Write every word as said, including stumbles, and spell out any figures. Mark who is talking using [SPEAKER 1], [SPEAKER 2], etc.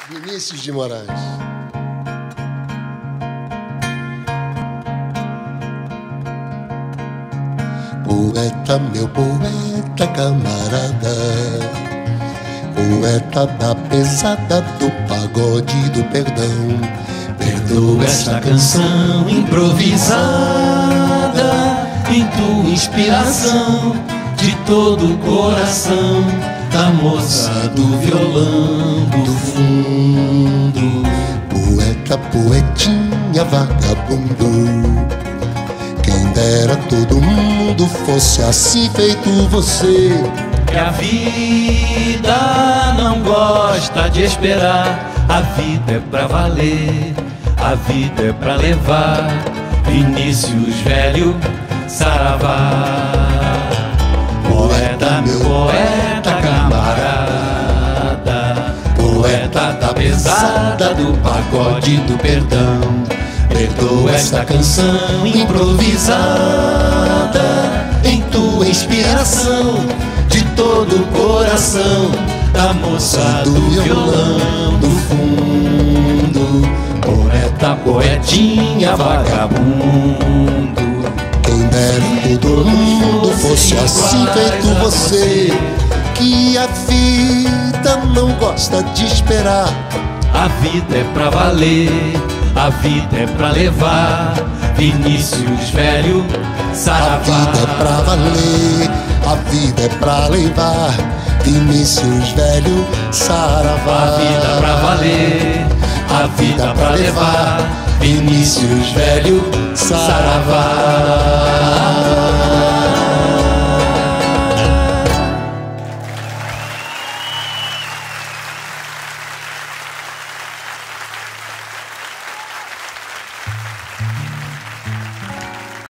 [SPEAKER 1] Vinícius de Moraes. Poeta, meu poeta camarada, poeta da pesada do pagode do perdão.
[SPEAKER 2] Perdoa esta canção improvisada em tua inspiração, de todo o coração da moça do violão do fundo.
[SPEAKER 1] Poeta, poetinha, vagabundo, quem dera todo mundo fosse assim feito você.
[SPEAKER 2] Que a vida não gosta de esperar, a vida é pra valer, a vida é pra levar. Vinícius velho, saravá. Poeta, meu poeta camarada, poeta da pesada do pagode do perdão. Perdoa esta canção improvisada em tua inspiração, de todo o coração da moça do violão do fundo. Poeta, poetinha, vagabundo,
[SPEAKER 1] quem dera todo mundo fosse assim feito você. Que a vida não gosta de esperar,
[SPEAKER 2] a vida é pra valer, a vida é pra levar. Vinícius velho, saravá.
[SPEAKER 1] A vida é pra valer, a vida é pra levar. Vinícius velho, saravá.
[SPEAKER 2] A vida é pra valer, a vida é pra levar. Vinícius velho, saravá.